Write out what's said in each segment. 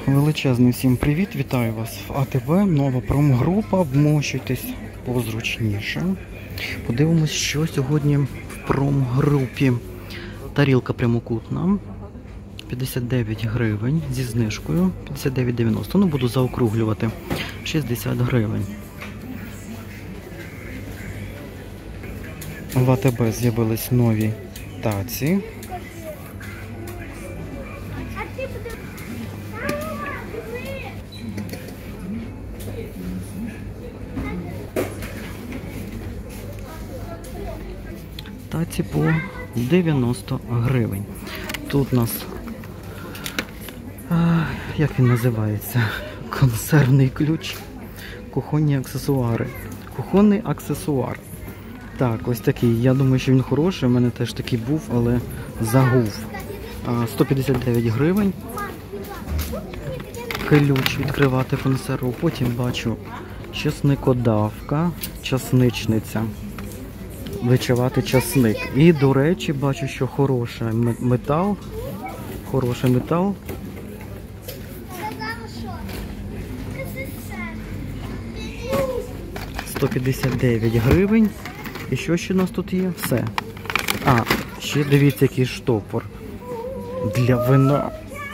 Величезний всім привіт, вітаю вас в АТБ, нова промгрупа, вмощуйтесь позручніше. Подивимось, що сьогодні в промгрупі. Тарілка прямокутна, 59 гривень, зі знижкою 59,90, ну буду заокруглювати, 60 гривень. В АТБ з'явились нові таці. Таці по 90 гривень. Тут у нас, як він називається, консервний ключ, кухонні аксесуари. Кухонний аксесуар. Так, ось такий. Я думаю, що він хороший, у мене теж такий був, але загув. 159 гривень. Ключ відкривати консерву. Потім бачу чесникодавка, часничниця. Вичавати часник. І, до речі, бачу, що хороший метал. Хороший метал. $159 гривень. І що ще у нас тут є? Все. Ще дивіться, який штопор. Для вина.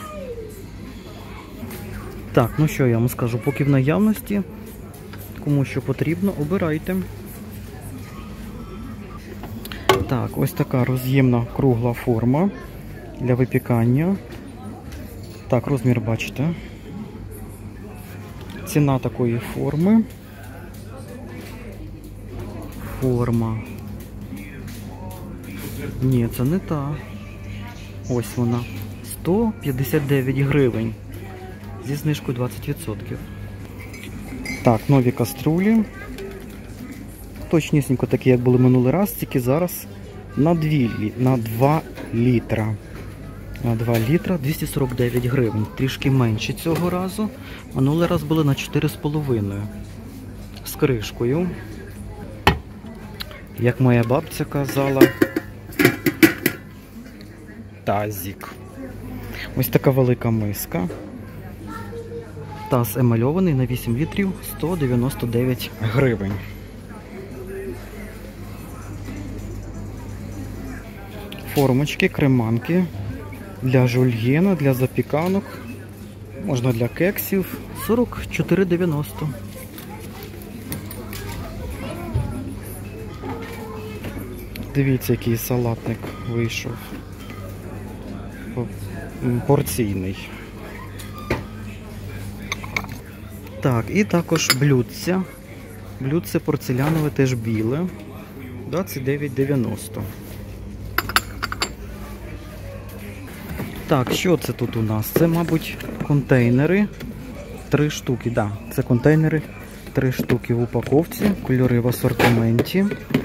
Так, ну що я вам скажу, поки в наявності, кому що потрібно, обирайте. Так, ось така роз'ємна кругла форма для випікання. Так, розмір бачите. Ціна такої форми. Форма. Ні, це не та. Ось вона. 159 гривень. Зі знижкою 20%. Так, нові каструлі. Точнісінько такі, як були минулий раз, тільки зараз на 2 літра. На 2 літра 249 гривень. Трішки менше цього разу. Минулий раз були на 4,5. З кришкою. Як моя бабця казала, тазик. Ось така велика миска. Таз емальований на 8 літрів, 199 гривень. Формочки, креманки для жульєна, для запіканок, можна для кексів, 44,90. Дивіться, який салатник вийшов. Порційний. Так, і також блюдця. Блюдце порцелянове, теж біле. 29,90. Так, що це тут у нас? Це, мабуть, контейнери. 3 штуки, так. Це контейнери. 3 штуки в упаковці. Кольори в асортименті.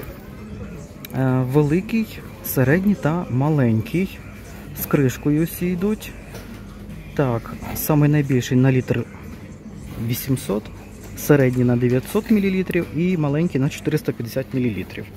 Великий, середній та маленький. З кришкою всі йдуть. Так, самий найбільший на літр 800, середній на 900 мл і маленький на 450 мл.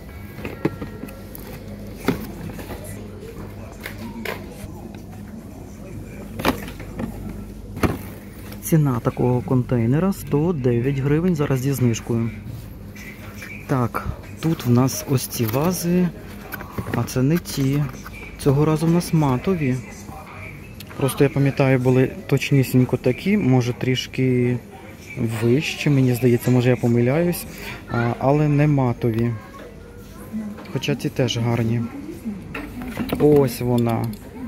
Ціна такого контейнера 109 гривень, зараз зі знижкою. Так, тут в нас ось ці вази, а це не ті. Цього разу в нас матові. Просто я пам'ятаю, були точнісінько такі, може трішки вищі, мені здається, може я помиляюсь, але не матові. Хоча ці теж гарні. Ось вона.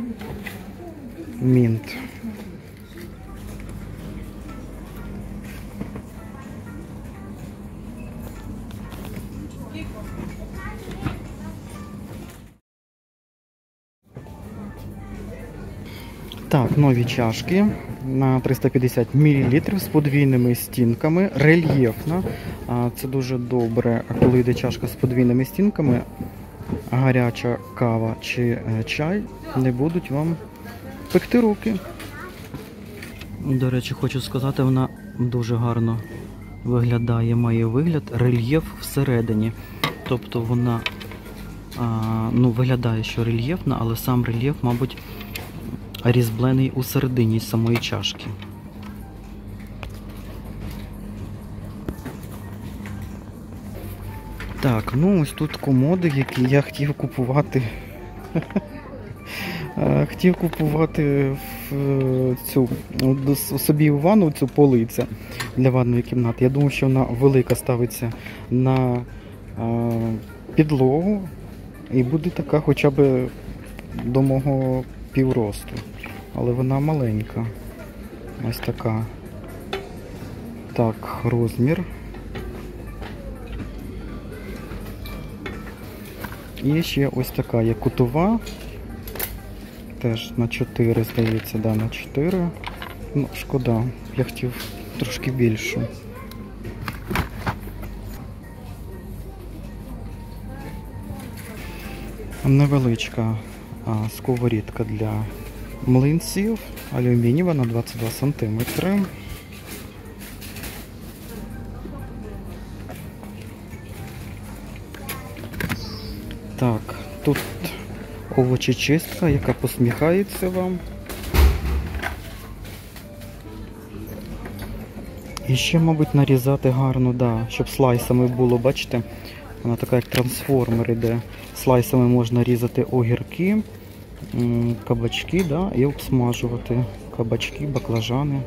Мінт. Так, нові чашки на 350 мл з подвійними стінками, рельєфна. Це дуже добре, коли йде чашка з подвійними стінками, гаряча кава чи чай не будуть вам пекти руки. До речі, хочу сказати, вона дуже гарно виглядає, має вигляд, рельєф всередині. Тобто вона виглядає, що рельєфна, але сам рельєф, мабуть, різьблений у середині самої чашки. Так, ну ось тут комоди, які я хотів купувати. Хотів купувати собі у ванну цю полицю для ванної кімнати. Я думав, що вона велика ставиться на підлогу і буде така хоча б до мого півросту. Але вона маленька. Ось така. Так, розмір. І ще ось така є кутова. Теж на 4, здається, да, на 4. Ну, шкода, я хотів трошки більшу. Невеличка сковорідка для млинців, алюмінієва на 22 см. Так, тут овочечистка, яка посміхається вам. І ще, мабуть, нарізати гарно, да, щоб слайсами було, бачите? Вона така, як трансформер іде. Слайсами можна різати огірки, кабачки, да, і обсмажувати. Кабачки, баклажани.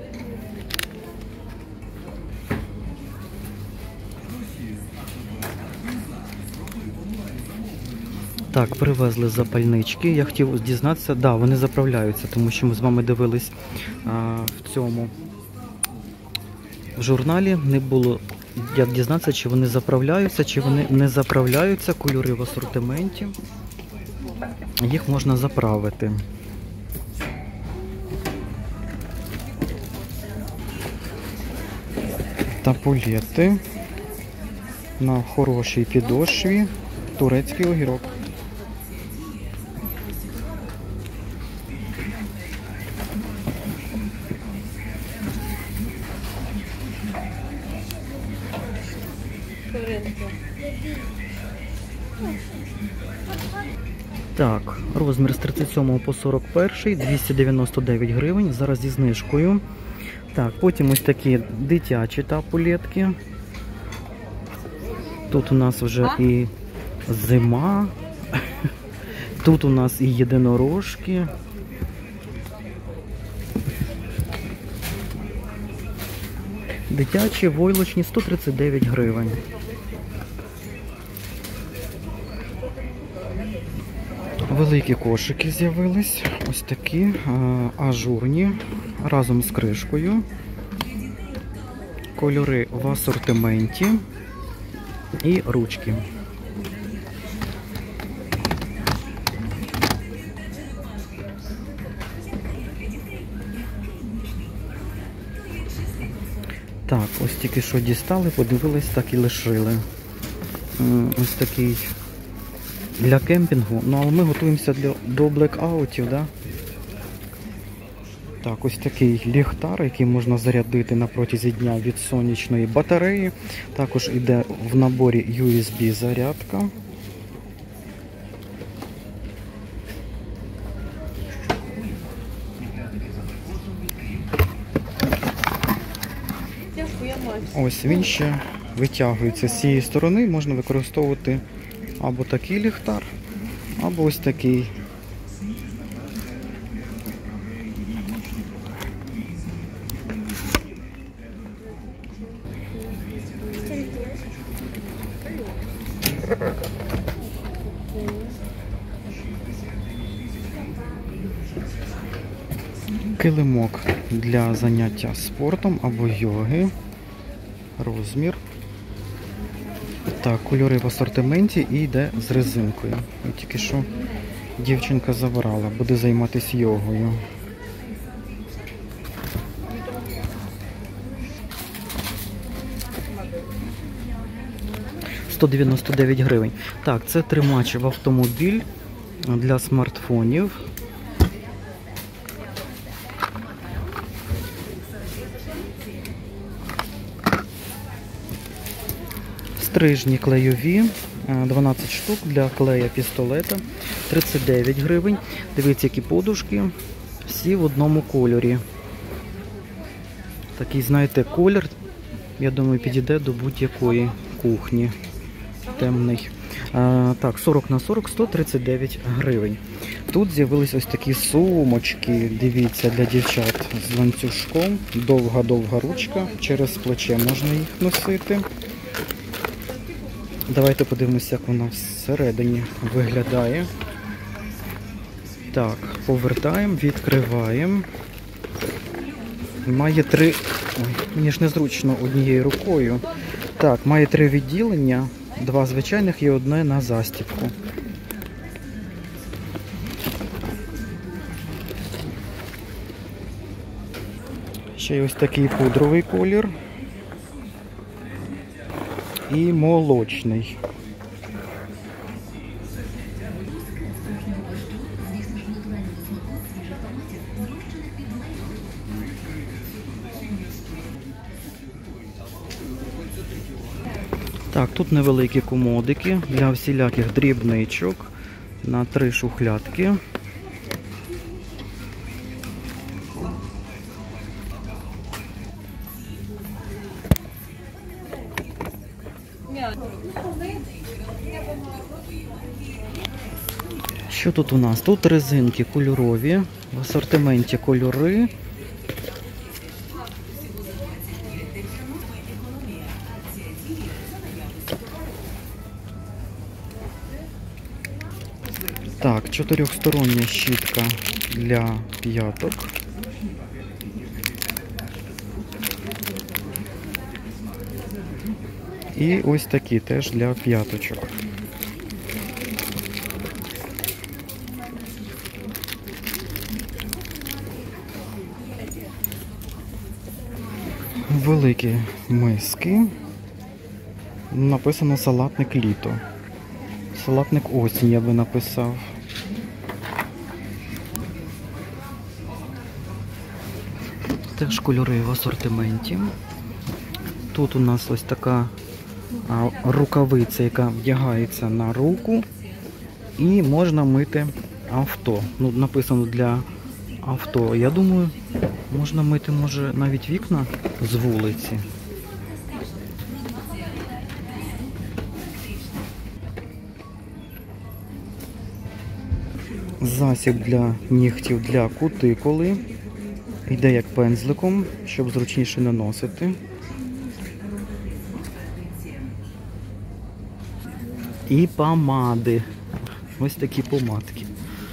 Так, привезли запальнички. Я хотів дізнатися, да, вони заправляються, тому що ми з вами дивились в цьому журналі. Не було як дізнатися, чи вони заправляються, чи вони не заправляються. Кольори в асортименті. Їх можна заправити. Таблети на хорошій підошві. Турецький огірок. Так, розмір з 37 по 41, 299 гривень, зараз зі знижкою. Так, потім ось такі дитячі табуретки. Тут у нас вже і зима. Тут у нас і єдинорожки. Дитячі, войлочні, 139 гривень. Великі кошики з'явились. Ось такі, ажурні, разом з кришкою. Кольори в асортименті. І ручки. Так, ось тільки що дістали, подивились, так і лишили. Ось такий для кемпінгу. Ну, але ми готуємося до блекаутів, да? Так, ось такий ліхтар, який можна зарядити на протязі дня від сонячної батареї. Також йде в наборі USB зарядка. Ось він ще витягується з цієї сторони, можна використовувати або такий ліхтар, або ось такий. Килимок для заняття спортом або йоги. Розмір. Так, кольори в асортименті і йде з резинкою. Тільки що дівчинка забрала, буде займатися йогою. $199 гривень. Так, це тримач в автомобіль для смартфонів. Стрижні клейові, 12 штук для клея пістолета, 39 гривень. Дивіться, які подушки, всі в одному кольорі. Такий, знаєте, колір, я думаю, підійде до будь-якої кухні. темний. Так, 40 на 40, 139 гривень. Тут з'явились ось такі сумочки, дивіться, для дівчат з ланцюжком. Довга-довга ручка, через плече можна їх носити. Давайте подивимося, як вона всередині виглядає. Так, повертаємо, відкриваємо. Має 3... Ой, мені ж незручно однією рукою. Так, має 3 відділення. 2 звичайних і одне на застібку. Ще й ось такий пудровий колір. І молочний. Так, тут невеликі комодики для всіляких дрібничок на 3 шухлядки. Що тут у нас? Тут резинки кольорові, в асортименті кольори. Так, 4-стороння щітка для п'яток. І ось такі теж для п'яточок. Великі миски. Написано салатник літо. Салатник осінь, я би написав. Теж кольори в асортименті. Тут у нас ось така рукавиця, яка вдягається на руку. І можна мити авто. Ну, написано для авто. Я думаю, можна мити, може, навіть вікна з вулиці. Засіб для нігтів для кутикули. Йде як пензликом, щоб зручніше наносити. І помади. Ось такі помадки.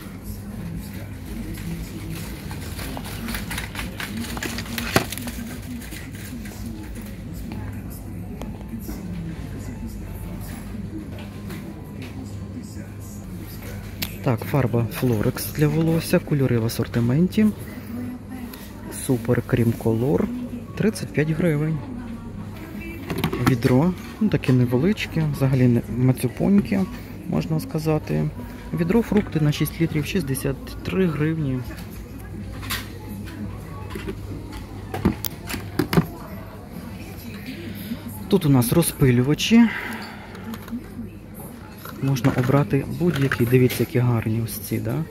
Так, фарба Florex для волосся, кольори в асортименті. Супер Крім Колор, 35 гривень. Відро, ну таке невеличке, взагалі мацюпоньке, можна сказати. Відро фрукти на 6 літрів, 63 гривні. Тут у нас розпилювачі. Можна обрати будь-які, дивіться, які гарні ось ці, да?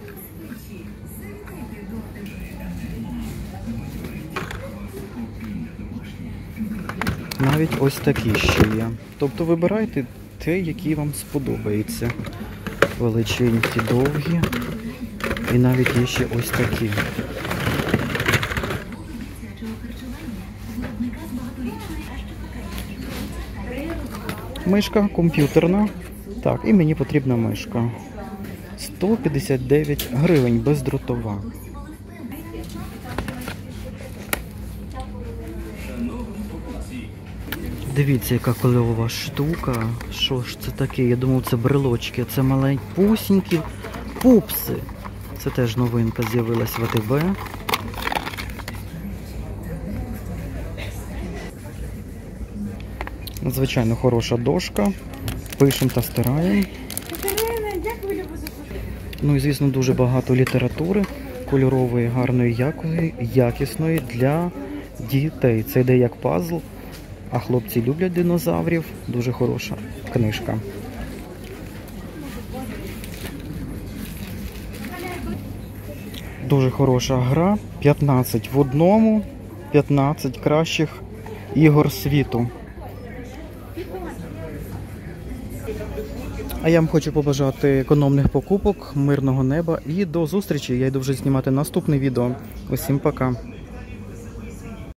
Навіть ось такі ще є. Тобто вибирайте те, які вам сподобається. Величенькі, довгі. І навіть є ще ось такі. Мишка комп'ютерна. Так, і мені потрібна мишка. 159 гривень, бездротова. Дивіться, яка кольорова штука. Що ж це таке? Я думав, це брелочки. Це маленькі пусінькі пупси. Це теж новинка з'явилась в АТБ. Надзвичайно хороша дошка. Пишемо та стираємо. Ну і, звісно, дуже багато літератури. Кольорової, гарної, якісної для дітей. Це йде як пазл. А хлопці люблять динозаврів. Дуже хороша книжка. Дуже хороша гра. 15 в одному. 15 кращих ігор світу. А я вам хочу побажати економних покупок, мирного неба і до зустрічі. Я йду вже знімати наступне відео. Усім пока.